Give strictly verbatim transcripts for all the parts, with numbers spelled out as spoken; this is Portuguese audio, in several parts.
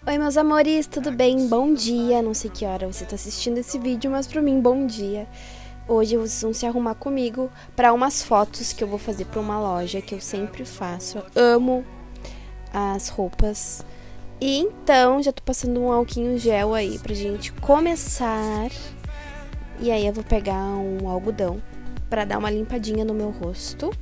Oi meus amores, tudo bem? Bom dia, não sei que hora você está assistindo esse vídeo, mas pra mim, bom dia. Hoje vocês vão se arrumar comigo para umas fotos que eu vou fazer para uma loja que eu sempre faço. Eu amo as roupas. E então, já tô passando um alquinho gel aí pra gente começar. E aí eu vou pegar um algodão para dar uma limpadinha no meu rosto.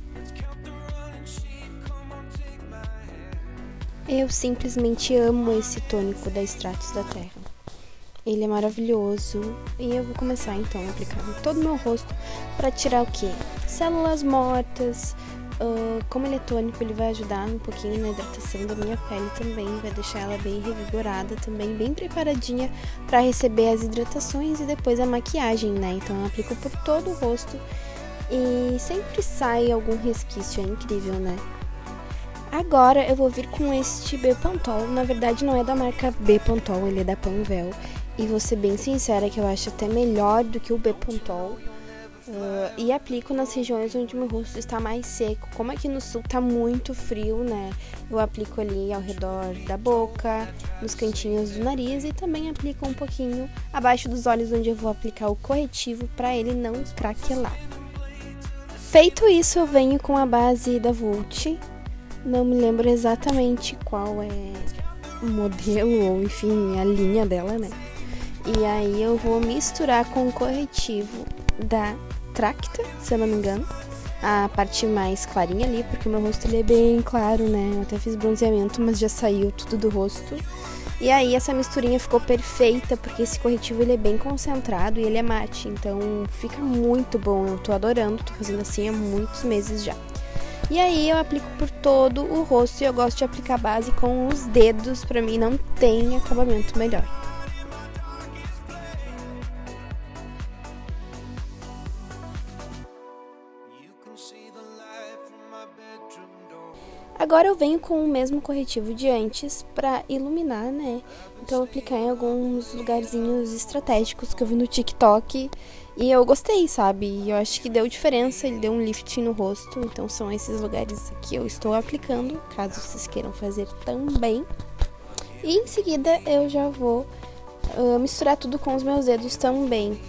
Eu simplesmente amo esse tônico da Stratos da Terra. Ele é maravilhoso e eu vou começar então a aplicar em todo o meu rosto para tirar o quê? Células mortas. Uh, como ele é tônico, ele vai ajudar um pouquinho na hidratação da minha pele também, vai deixar ela bem revigorada também, bem preparadinha para receber as hidratações e depois a maquiagem, né? Então eu aplico por todo o rosto e sempre sai algum resquício, é incrível, né? Agora eu vou vir com este Bepantol, na verdade não é da marca Bepantol, ele é da Panvel. E vou ser bem sincera que eu acho até melhor do que o Bepantol. Uh, e aplico nas regiões onde meu rosto está mais seco. Como aqui no sul tá muito frio, né? Eu aplico ali ao redor da boca, nos cantinhos do nariz e também aplico um pouquinho abaixo dos olhos, onde eu vou aplicar o corretivo para ele não craquelar. Feito isso, eu venho com a base da Vult. Não me lembro exatamente qual é o modelo ou enfim a linha dela, né? E aí eu vou misturar com o corretivo da Tracta, se eu não me engano, a parte mais clarinha ali, porque o meu rosto ele é bem claro, né? Eu até fiz bronzeamento, mas já saiu tudo do rosto. E aí essa misturinha ficou perfeita, porque esse corretivo ele é bem concentrado e ele é mate, então fica muito bom. Eu tô adorando, tô fazendo assim há muitos meses já. E aí eu aplico por todo o rosto e eu gosto de aplicar base com os dedos, pra mim não tem acabamento melhor. Agora eu venho com o mesmo corretivo de antes pra iluminar, né? Então eu vou aplicar em alguns lugarzinhos estratégicos que eu vi no TikTok e eu gostei, sabe? Eu acho que deu diferença, ele deu um lifting no rosto. Então são esses lugares que eu estou aplicando, caso vocês queiram fazer também. E em seguida eu já vou uh, misturar tudo com os meus dedos também.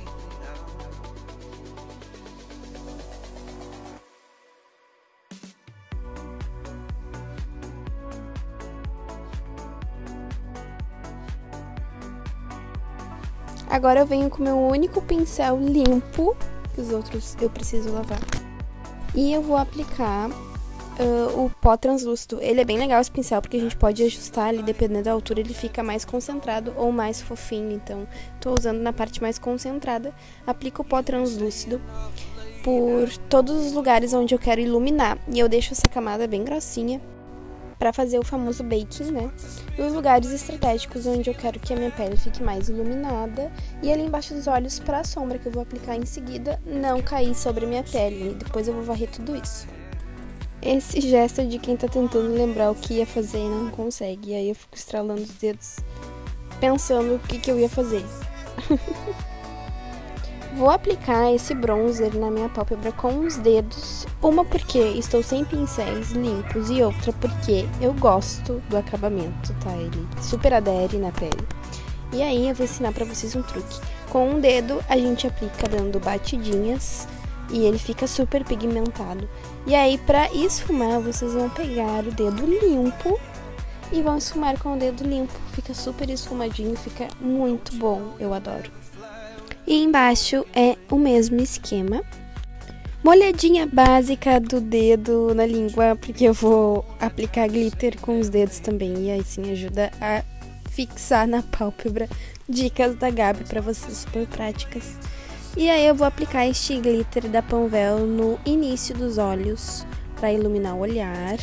Agora eu venho com o meu único pincel limpo, que os outros eu preciso lavar. E eu vou aplicar uh, o pó translúcido. Ele é bem legal esse pincel, porque a gente pode ajustar ali, dependendo da altura, ele fica mais concentrado ou mais fofinho. Então, tô usando na parte mais concentrada. Aplico o pó translúcido por todos os lugares onde eu quero iluminar. E eu deixo essa camada bem grossinha, para fazer o famoso baking, né? E os lugares estratégicos onde eu quero que a minha pele fique mais iluminada. E ali embaixo dos olhos para a sombra que eu vou aplicar em seguida não cair sobre a minha pele. E depois eu vou varrer tudo isso. Esse gesto é de quem tá tentando lembrar o que ia fazer e não consegue. E aí eu fico estralando os dedos pensando o que, que eu ia fazer. Vou aplicar esse bronzer na minha pálpebra com os dedos, uma porque estou sem pincéis limpos e outra porque eu gosto do acabamento, tá? Ele super adere na pele. E aí eu vou ensinar pra vocês um truque. Com um dedo a gente aplica dando batidinhas e ele fica super pigmentado. E aí pra esfumar vocês vão pegar o dedo limpo e vão esfumar com o dedo limpo. Fica super esfumadinho, fica muito bom, eu adoro. E embaixo é o mesmo esquema. Molhadinha básica do dedo na língua, porque eu vou aplicar glitter com os dedos também. E aí sim ajuda a fixar na pálpebra. Dicas da Gabi pra vocês, super práticas. E aí eu vou aplicar este glitter da Panvel no início dos olhos, pra iluminar o olhar.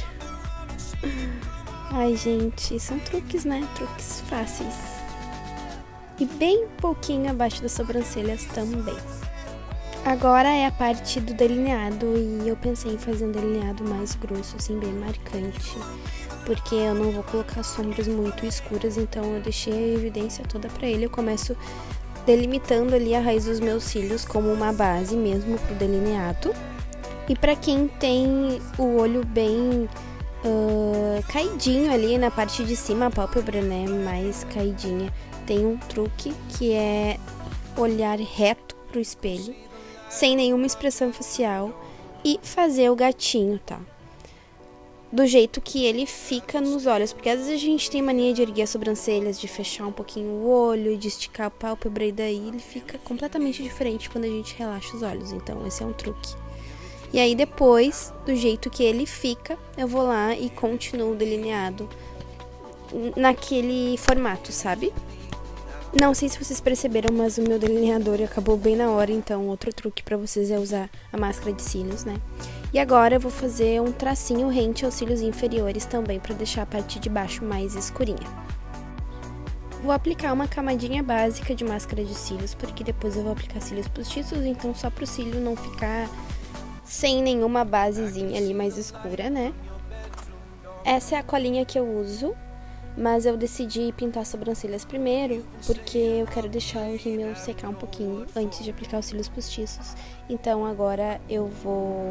Ai, gente, são truques, né? Truques fáceis. E bem pouquinho abaixo das sobrancelhas também. Agora é a parte do delineado e eu pensei em fazer um delineado mais grosso, assim, bem marcante. Porque eu não vou colocar sombras muito escuras, então eu deixei a evidência toda pra ele. Eu começo delimitando ali a raiz dos meus cílios como uma base mesmo pro delineado. E pra quem tem o olho bem uh, caidinho ali na parte de cima, a pálpebra, né, mais caidinha, tem um truque que é olhar reto pro espelho, sem nenhuma expressão facial e fazer o gatinho, tá? Do jeito que ele fica nos olhos, porque às vezes a gente tem mania de erguer as sobrancelhas, de fechar um pouquinho o olho, de esticar a pálpebra, e daí ele fica completamente diferente quando a gente relaxa os olhos. Então esse é um truque. E aí depois, do jeito que ele fica, eu vou lá e continuo o delineado naquele formato, sabe? Não sei se vocês perceberam, mas o meu delineador acabou bem na hora, então outro truque pra vocês é usar a máscara de cílios, né? E agora eu vou fazer um tracinho rente aos cílios inferiores também, pra deixar a parte de baixo mais escurinha. Vou aplicar uma camadinha básica de máscara de cílios, porque depois eu vou aplicar cílios postiços, então só pro cílio não ficar sem nenhuma basezinha ali mais escura, né? Essa é a colinha que eu uso, mas eu decidi pintar as sobrancelhas primeiro, porque eu quero deixar o rímel secar um pouquinho antes de aplicar os cílios postiços. Então agora eu vou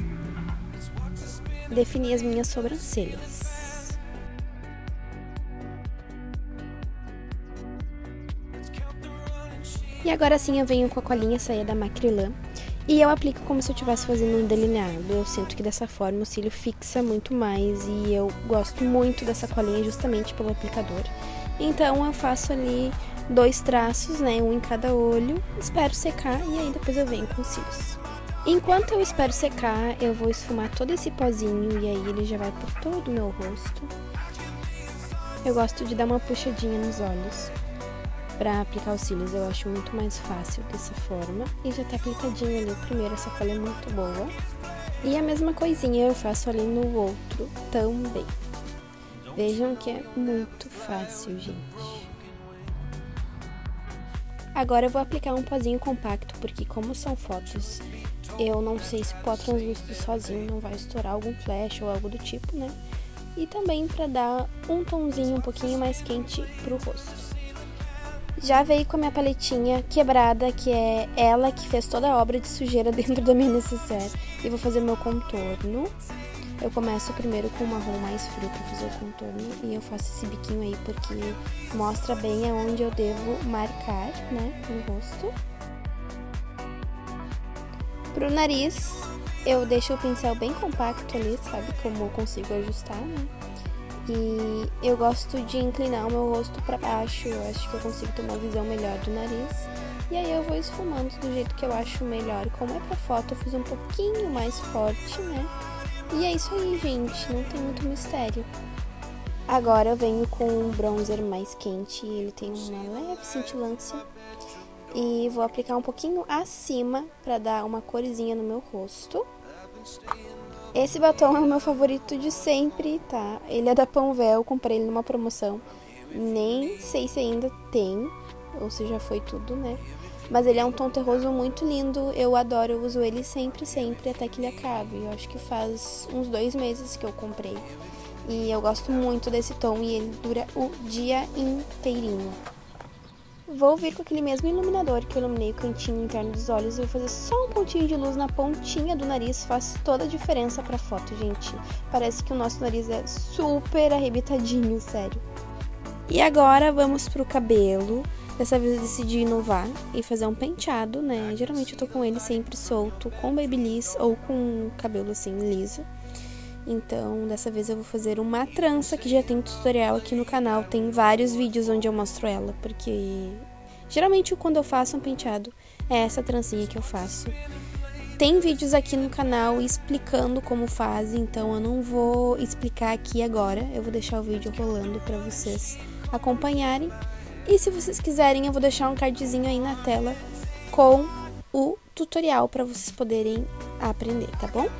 definir as minhas sobrancelhas. E agora sim eu venho com a colinha saia da Macrylan e eu aplico como se eu estivesse fazendo um delineado. Eu sinto que dessa forma o cílio fixa muito mais e eu gosto muito dessa colinha justamente pelo aplicador. Então eu faço ali dois traços, né, um em cada olho, espero secar e aí depois eu venho com os cílios. Enquanto eu espero secar, eu vou esfumar todo esse pozinho e aí ele já vai por todo o meu rosto. Eu gosto de dar uma puxadinha nos olhos pra aplicar os cílios, eu acho muito mais fácil dessa forma. E já tá aplicadinho ali o primeiro, essa cola é muito boa. E a mesma coisinha eu faço ali no outro também. Vejam que é muito fácil, gente. Agora eu vou aplicar um pozinho compacto, porque como são fotos, eu não sei se o pó translúcido sozinho não vai estourar algum flash ou algo do tipo, né? E também pra dar um tomzinho um pouquinho mais quente pro rosto. Já veio com a minha paletinha quebrada, que é ela que fez toda a obra de sujeira dentro da minha necessaire. E vou fazer meu contorno. Eu começo primeiro com o marrom mais frio para fazer o contorno. E eu faço esse biquinho aí porque mostra bem aonde eu devo marcar, né, no rosto. Pro nariz, eu deixo o pincel bem compacto ali, sabe, como eu consigo ajustar, né? E eu gosto de inclinar o meu rosto pra baixo, eu acho que eu consigo ter uma visão melhor do nariz. E aí eu vou esfumando do jeito que eu acho melhor. Como é pra foto, eu fiz um pouquinho mais forte, né? E é isso aí, gente, não tem muito mistério. Agora eu venho com um bronzer mais quente, ele tem uma leve cintilância. E vou aplicar um pouquinho acima pra dar uma corzinha no meu rosto. Esse batom é o meu favorito de sempre, tá? Ele é da Panvel, comprei ele numa promoção. Nem sei se ainda tem, ou se já foi tudo, né? Mas ele é um tom terroso muito lindo, eu adoro, eu uso ele sempre, sempre, até que ele acabe. Eu acho que faz uns dois meses que eu comprei. E eu gosto muito desse tom e ele dura o dia inteirinho. Vou vir com aquele mesmo iluminador que eu iluminei o cantinho interno dos olhos e vou fazer só um pontinho de luz na pontinha do nariz, faz toda a diferença pra foto, gente. Parece que o nosso nariz é super arrebitadinho, sério. E agora vamos pro cabelo. Dessa vez eu decidi inovar e fazer um penteado, né? Geralmente eu tô com ele sempre solto, com babyliss ou com cabelo assim liso. Então, dessa vez eu vou fazer uma trança, que já tem tutorial aqui no canal. Tem vários vídeos onde eu mostro ela, porque geralmente quando eu faço um penteado, é essa trancinha que eu faço. Tem vídeos aqui no canal explicando como faz, então eu não vou explicar aqui agora. Eu vou deixar o vídeo rolando para vocês acompanharem. E se vocês quiserem, eu vou deixar um cardzinho aí na tela com o tutorial para vocês poderem aprender, tá bom?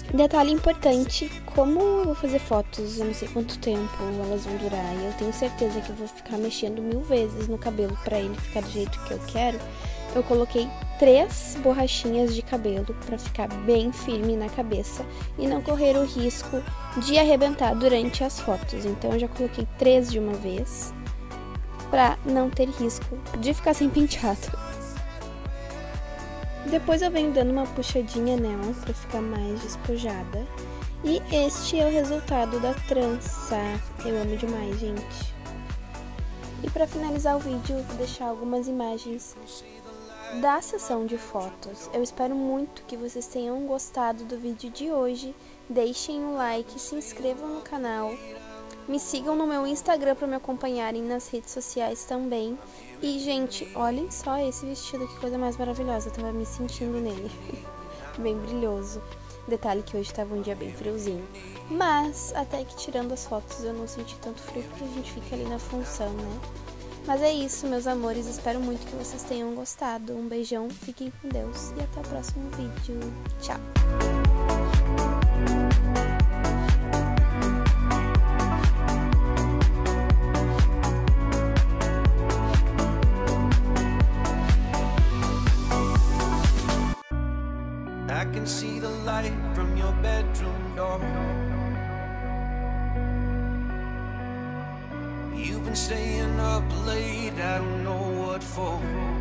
Detalhe importante, como eu vou fazer fotos, eu não sei quanto tempo elas vão durar, e eu tenho certeza que eu vou ficar mexendo mil vezes no cabelo para ele ficar do jeito que eu quero, eu coloquei três borrachinhas de cabelo para ficar bem firme na cabeça e não correr o risco de arrebentar durante as fotos. Então eu já coloquei três de uma vez para não ter risco de ficar sem penteado. Depois eu venho dando uma puxadinha nela para ficar mais despojada. E este é o resultado da trança. Eu amo demais, gente. E para finalizar o vídeo, eu vou deixar algumas imagens da sessão de fotos. Eu espero muito que vocês tenham gostado do vídeo de hoje. Deixem um like, se inscrevam no canal. Me sigam no meu Instagram para me acompanharem nas redes sociais também. E, gente, olhem só esse vestido, que coisa mais maravilhosa. Eu tava me sentindo nele. Bem brilhoso. Detalhe que hoje tava um dia bem friozinho. Mas, até que tirando as fotos, eu não senti tanto frio, porque a gente fica ali na função, né? Mas é isso, meus amores. Espero muito que vocês tenham gostado. Um beijão, fiquem com Deus e até o próximo vídeo. Tchau! I can see the light from your bedroom door. You've been staying up late, I don't know what for.